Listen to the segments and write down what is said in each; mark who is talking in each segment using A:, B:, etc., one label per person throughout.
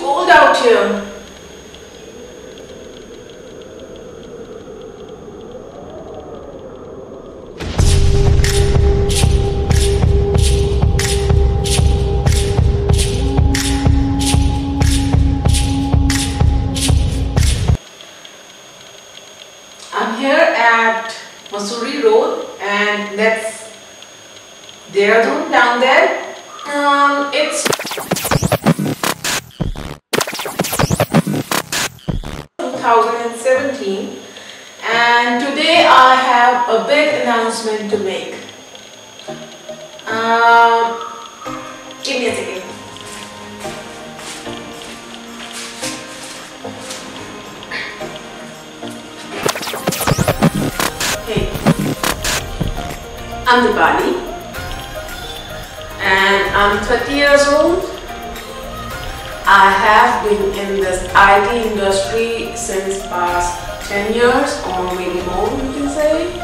A: cold out here. I'm here at Mussoorie Road, and that's Dehradun down there. It's 2017, and today I have a big announcement to make. Give me a second. Hey, I'm Deepali, and I'm 30 years old. I have been in this IT industry since past 10 years, or maybe more you can say.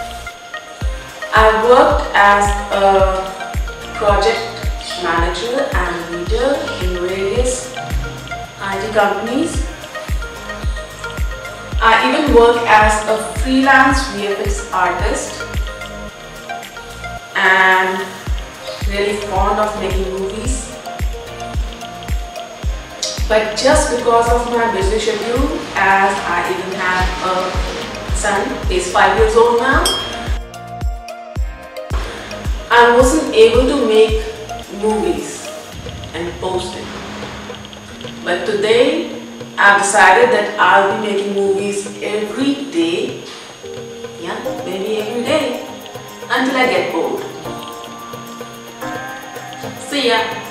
A: I've worked as a project manager and leader in various IT companies. I even work as a freelance Vfx artist and really fond of making movies. But just because of my busy schedule, as I even have a son, he's 5 years old now, I wasn't able to make movies and post it. But today, I've decided that I'll be making movies every day. Yeah, maybe every day, until I get bored. See ya!